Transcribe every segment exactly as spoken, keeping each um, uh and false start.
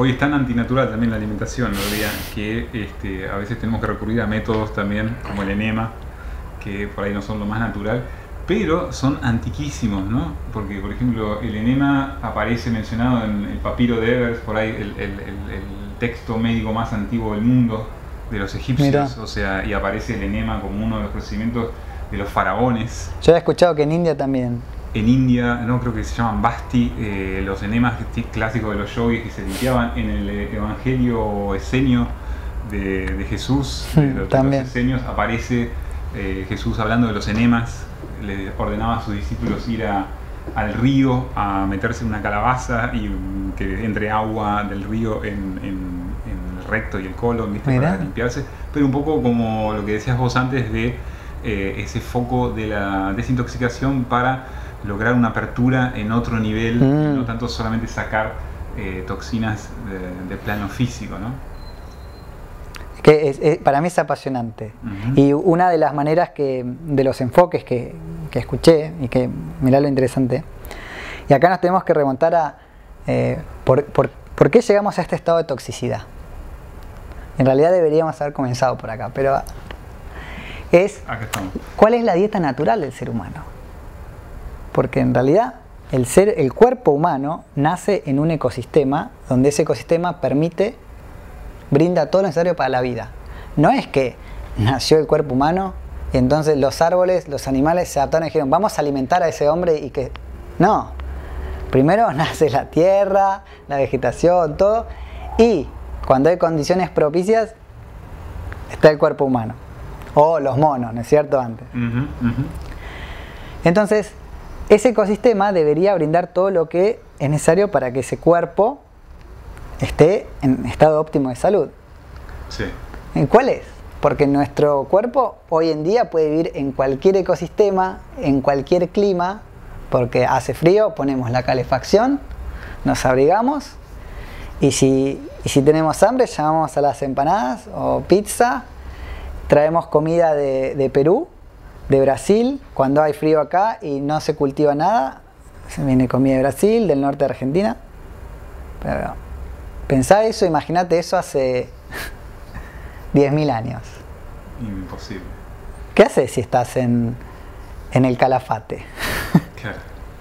hoy es tan antinatural también la alimentación, ¿no? Que este, a veces tenemos que recurrir a métodos también como el enema, que por ahí no son lo más natural, pero son antiquísimos, ¿no? Porque, por ejemplo, el enema aparece mencionado en el papiro de Ebers, por ahí el, el, el, el texto médico más antiguo del mundo, de los egipcios. Mirá. O sea, y aparece el enema como uno de los procedimientos de los faraones. Yo he escuchado que en India también. En India, no, creo que se llaman basti, eh, los enemas clásicos de los yogis que se limpiaban. En el Evangelio Esenio de, de Jesús, de los, también. De los esenios, aparece eh, Jesús hablando de los enemas. Le ordenaba a sus discípulos ir a, al río a meterse en una calabaza y um, que entre agua del río en, en, en el recto y el colon, ¿viste? Para limpiarse. Pero un poco como lo que decías vos antes de eh, ese foco de la desintoxicación para lograr una apertura en otro nivel, mm. no tanto solamente sacar eh, toxinas de, de plano físico, ¿no? Que es, es, para mí es apasionante. Uh-huh. Y una de las maneras que, de los enfoques que, que escuché, y que mirá lo interesante, y acá nos tenemos que remontar a eh, por, por, por qué llegamos a este estado de toxicidad. En realidad deberíamos haber comenzado por acá, pero es ¿cuál es la dieta natural del ser humano? Porque en realidad el, ser, el cuerpo humano nace en un ecosistema donde ese ecosistema permite, brinda todo lo necesario para la vida. No es que nació el cuerpo humano y entonces los árboles, los animales se adaptaron y dijeron vamos a alimentar a ese hombre y que... No. Primero nace la tierra, la vegetación, todo, y cuando hay condiciones propicias está el cuerpo humano. O los monos, ¿no es cierto? Antes. Uh-huh, uh-huh. Entonces, ese ecosistema debería brindar todo lo que es necesario para que ese cuerpo esté en estado óptimo de salud. Sí. ¿Y cuál es? Porque nuestro cuerpo hoy en día puede vivir en cualquier ecosistema, en cualquier clima, porque hace frío, ponemos la calefacción, nos abrigamos, y si, y si tenemos hambre, llamamos a las empanadas o pizza, traemos comida de, de Perú, de Brasil, cuando hay frío acá y no se cultiva nada, se viene comida de Brasil, del norte de Argentina. Pero pensá eso, imagínate eso hace diez mil años. Imposible. ¿Qué haces si estás en, en el Calafate? Claro.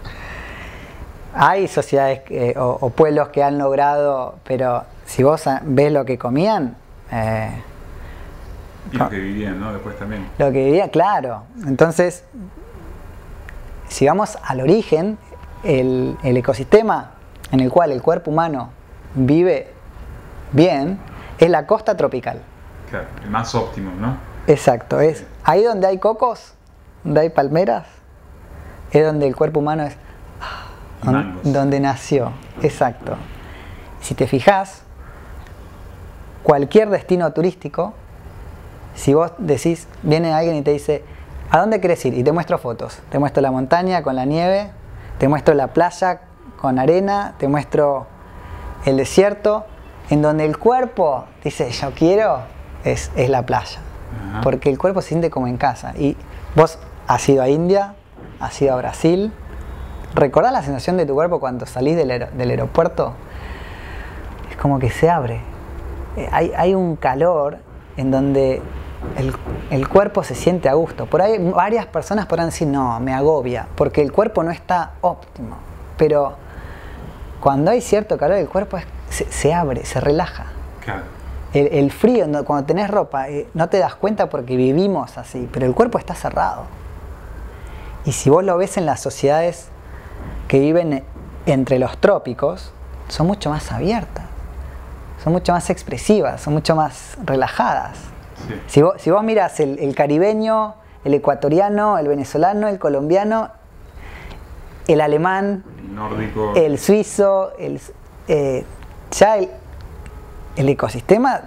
Hay sociedades eh, o, o pueblos que han logrado, pero si vos ves lo que comían... Eh, y lo que vivían, ¿no? Después también. Lo que vivían, claro. Entonces, si vamos al origen, el, el ecosistema en el cual el cuerpo humano vive bien es la costa tropical. Claro, el más óptimo, ¿no? Exacto, es ahí donde hay cocos, donde hay palmeras, es donde el cuerpo humano es donde, donde nació. Exacto. Si te fijas, cualquier destino turístico, si vos decís, viene alguien y te dice, ¿a dónde querés ir? Y te muestro fotos. Te muestro la montaña con la nieve, te muestro la playa con arena, te muestro el desierto, en donde el cuerpo dice, yo quiero, es, es la playa. Uh-huh. Porque el cuerpo se siente como en casa. Y vos has ido a India, has ido a Brasil. ¿Recordás la sensación de tu cuerpo cuando salís del, aer del aeropuerto? Es como que se abre. Hay, hay un calor en donde el, el cuerpo se siente a gusto. Por ahí varias personas podrán decir, no, me agobia, porque el cuerpo no está óptimo. Pero cuando hay cierto calor, el cuerpo es, se, se abre, se relaja. Claro. El, el frío, cuando tenés ropa, eh, no te das cuenta porque vivimos así, pero el cuerpo está cerrado. Y si vos lo ves en las sociedades que viven entre los trópicos, son mucho más abiertas, son mucho más expresivas, son mucho más relajadas. Sí. Si vos, si vos miras el, el caribeño, el ecuatoriano, el venezolano, el colombiano, el alemán, el nórdico, el suizo, el, eh, ya el, el ecosistema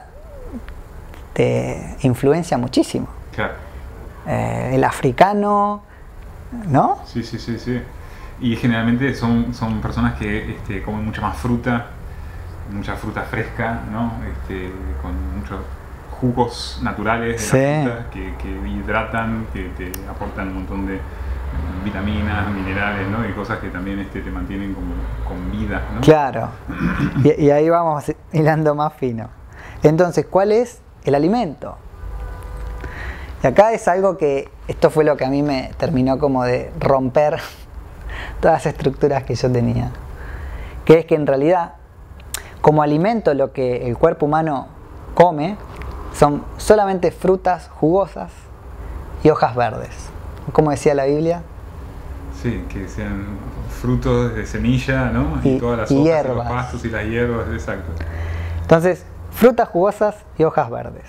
te influencia muchísimo. Claro. Eh, el africano, ¿no? Sí, sí, sí, sí. Y generalmente son, son personas que este, comen mucha más fruta, mucha fruta fresca, ¿no? Este, con muchos jugos naturales de sí. la fruta que, que hidratan, que te aportan un montón de, vitaminas, minerales, ¿no? Y cosas que también este, te mantienen como con vida, ¿no? Claro. Y, y ahí vamos hilando más fino. Entonces, ¿cuál es el alimento? Y acá es algo que, esto fue lo que a mí me terminó como de romper todas las estructuras que yo tenía. Que es que en realidad, como alimento, lo que el cuerpo humano come son solamente frutas jugosas y hojas verdes. Como decía la Biblia. Sí, que sean frutos de semilla, ¿no? Y, y todas las y hojas hierbas. Y los pastos y las hierbas, exacto. Entonces, frutas jugosas y hojas verdes.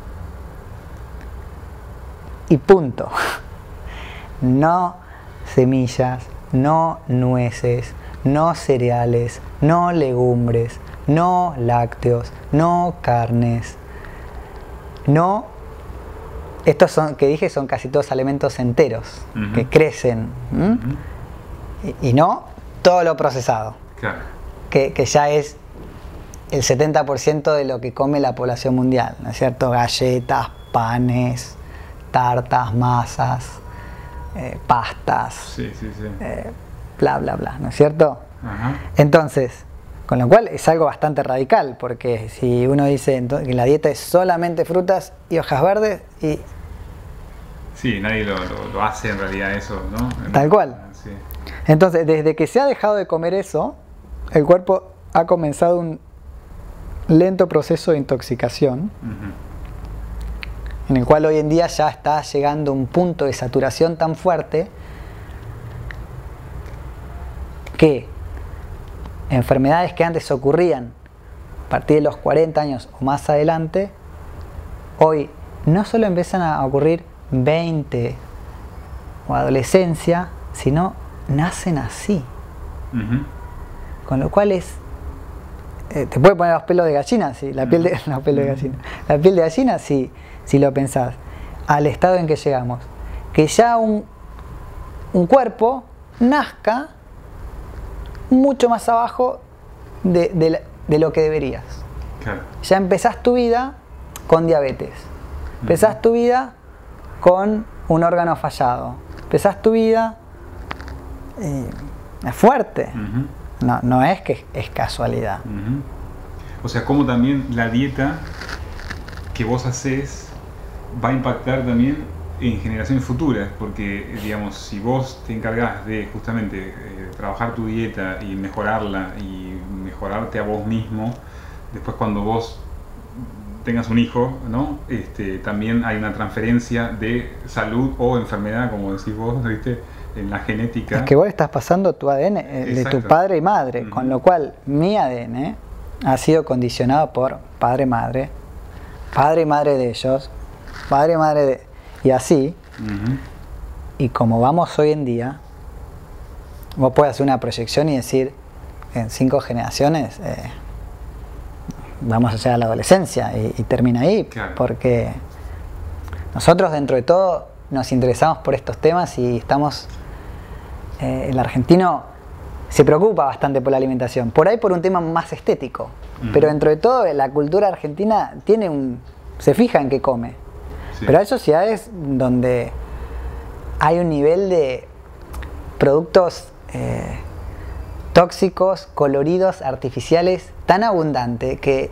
Y punto. No semillas, no nueces, no cereales, no legumbres, no lácteos, no carnes, no... Estos son, que dije son casi todos alimentos enteros, uh-huh. que crecen, uh-huh. y, y no todo lo procesado, claro. que, que ya es el setenta por ciento de lo que come la población mundial, ¿no es cierto? Galletas, panes, tartas, masas, eh, pastas, sí, sí, sí. Eh, bla, bla, bla, ¿no es cierto? Uh-huh. Entonces, con lo cual es algo bastante radical, porque si uno dice que la dieta es solamente frutas y hojas verdes, y... Sí, nadie lo, lo, lo hace en realidad eso, ¿no? Tal cual. Sí. Entonces, desde que se ha dejado de comer eso, el cuerpo ha comenzado un lento proceso de intoxicación, uh-huh. en el cual hoy en día ya está llegando a un punto de saturación tan fuerte que enfermedades que antes ocurrían a partir de los cuarenta años o más adelante, hoy no solo empiezan a ocurrir veinte o adolescencia, sino nacen así. Uh-huh. Con lo cual es... Eh, te puede poner los pelos de gallina, sí, la piel de, los pelos de gallina. La piel de gallina, sí, si lo pensás, al estado en que llegamos. Que ya un, un cuerpo nazca mucho más abajo de, de, de lo que deberías. Claro. Ya empezás tu vida con diabetes. Empezás uh-huh. tu vida con un órgano fallado. Empezás tu vida... Eh, es fuerte. Uh-huh. No, no es que es casualidad. Uh-huh. O sea, como también la dieta que vos haces va a impactar también en generaciones futuras, porque, digamos, si vos te encargás de justamente eh, trabajar tu dieta y mejorarla y mejorarte a vos mismo, después cuando vos tengas un hijo, ¿no? Este, también hay una transferencia de salud o enfermedad, como decís vos, ¿viste? En la genética. Es que vos estás pasando tu A D N eh, de tu padre y madre, uh-huh. con lo cual mi A D N ha sido condicionado por padre, madre, padre y madre de ellos, padre y madre de... y así. Uh-huh. Y como vamos hoy en día, vos podés hacer una proyección y decir, en cinco generaciones eh, vamos a llegar a la adolescencia y, y termina ahí, claro. Porque nosotros dentro de todo nos interesamos por estos temas y estamos... Eh, el argentino se preocupa bastante por la alimentación, por ahí por un tema más estético, uh-huh. pero dentro de todo la cultura argentina tiene un, se fija en qué come, sí. Pero hay sociedades donde hay un nivel de productos eh, tóxicos, coloridos, artificiales tan abundante que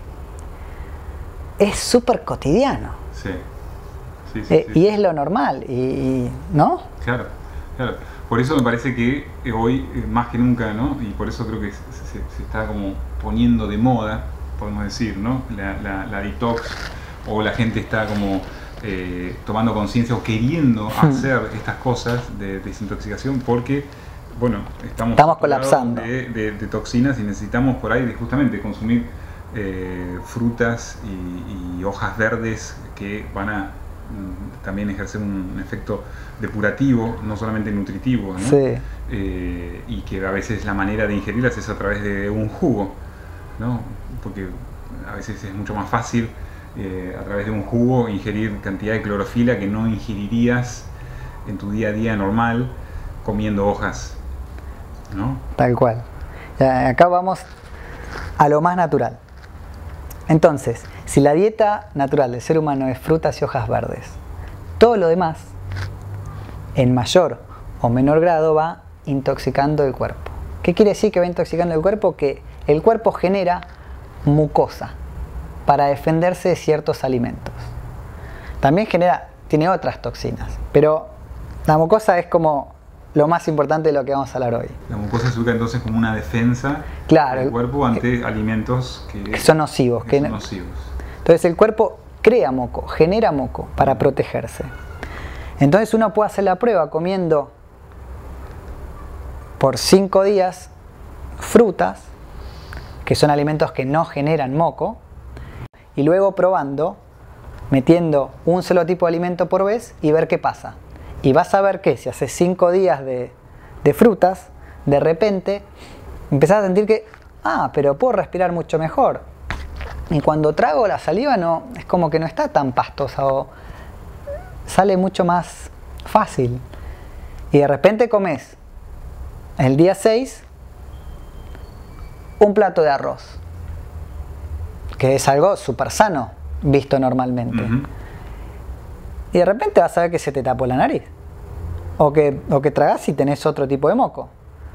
es súper cotidiano. Sí. Sí, sí, eh, sí. Y es lo normal, y, y ¿no? Claro, claro. Por eso me parece que hoy, más que nunca, ¿no? Y por eso creo que se, se, se está como poniendo de moda, podemos decir, ¿no? La, la, la detox, o la gente está como eh, tomando conciencia o queriendo hacer estas cosas de desintoxicación, porque, bueno, estamos, estamos colapsando de, de, de toxinas y necesitamos por ahí de, justamente consumir eh, frutas y, y hojas verdes que van a también ejercer un efecto depurativo, no solamente nutritivo, ¿no? Sí. Eh, y que a veces la manera de ingerirlas es a través de un jugo, ¿no? Porque a veces es mucho más fácil eh, a través de un jugo ingerir cantidad de clorofila que no ingerirías en tu día a día normal comiendo hojas, ¿no? Tal cual. Acá vamos a lo más natural. Entonces, si la dieta natural del ser humano es frutas y hojas verdes, todo lo demás, en mayor o menor grado va intoxicando el cuerpo. ¿Qué quiere decir que va intoxicando el cuerpo? Que el cuerpo genera mucosa para defenderse de ciertos alimentos. También genera, tiene otras toxinas, pero la mucosa es como lo más importante de lo que vamos a hablar hoy. La mucosa se usa entonces como una defensa claro, del cuerpo ante eh, alimentos que, que son nocivos. Que que son nocivos. Entonces el cuerpo crea moco, genera moco para protegerse. Entonces uno puede hacer la prueba comiendo por cinco días frutas, que son alimentos que no generan moco, y luego probando, metiendo un solo tipo de alimento por vez y ver qué pasa. Y vas a ver que si haces cinco días de, de frutas, de repente empezás a sentir que, ah, pero puedo respirar mucho mejor. Y cuando trago la saliva no, es como que no está tan pastosa o sale mucho más fácil. Y de repente comes el día seis un plato de arroz, que es algo súper sano visto normalmente. Uh-huh. Y de repente vas a ver que se te tapó la nariz. O que, o que tragás y tenés otro tipo de moco.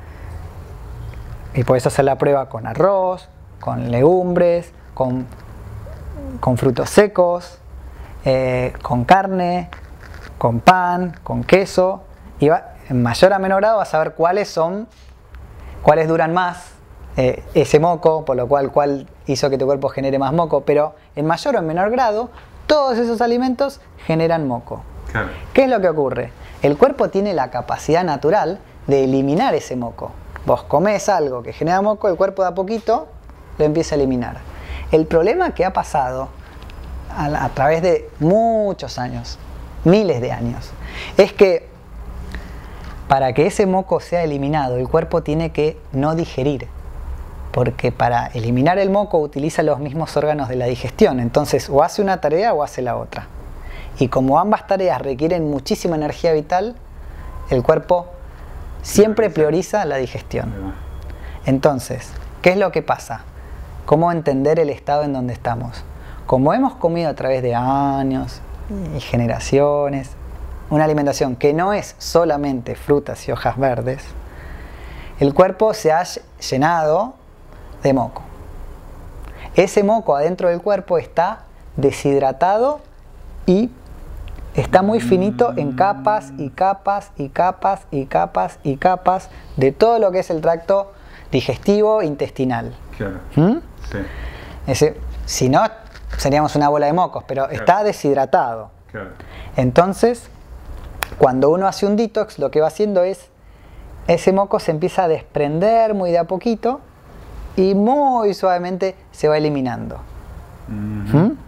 Y podés hacer la prueba con arroz, con legumbres, con, con frutos secos, eh, con carne, con pan, con queso. Y va, en mayor a menor grado vas a ver cuáles son, cuáles duran más eh, ese moco, por lo cual cuál hizo que tu cuerpo genere más moco. Pero en mayor o en menor grado, todos esos alimentos generan moco. Claro. ¿Qué es lo que ocurre? El cuerpo tiene la capacidad natural de eliminar ese moco. Vos comés algo que genera moco, el cuerpo de a poquito lo empieza a eliminar. El problema que ha pasado a, a través de muchos años, miles de años, es que para que ese moco sea eliminado, el cuerpo tiene que no digerir. Porque para eliminar el moco utiliza los mismos órganos de la digestión. Entonces, o hace una tarea o hace la otra. Y como ambas tareas requieren muchísima energía vital, el cuerpo siempre prioriza la digestión. Entonces, ¿qué es lo que pasa? ¿Cómo entender el estado en donde estamos? Como hemos comido a través de años y generaciones, una alimentación que no es solamente frutas y hojas verdes, el cuerpo se ha llenado de moco. Ese moco adentro del cuerpo está deshidratado y está muy finito en capas y capas y capas y capas y capas de todo lo que es el tracto digestivo e intestinal. Claro. ¿Mm? Sí. Ese, si no, seríamos una bola de mocos, pero claro, está deshidratado. Claro. Entonces, cuando uno hace un detox, lo que va haciendo es, ese moco se empieza a desprender muy de a poquito y muy suavemente se va eliminando. Uh-huh. ¿Mm?